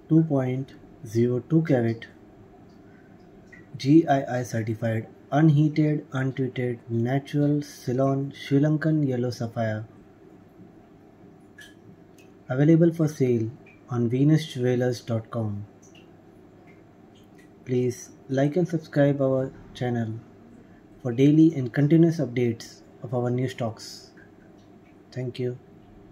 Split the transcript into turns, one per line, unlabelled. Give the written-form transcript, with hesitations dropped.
2.02 carat GII certified unheated, untreated, natural Ceylon Sri Lankan yellow sapphire. Available for sale on venusjewelers.com. Please like and subscribe our channel for daily and continuous updates of our new stocks. Thank you.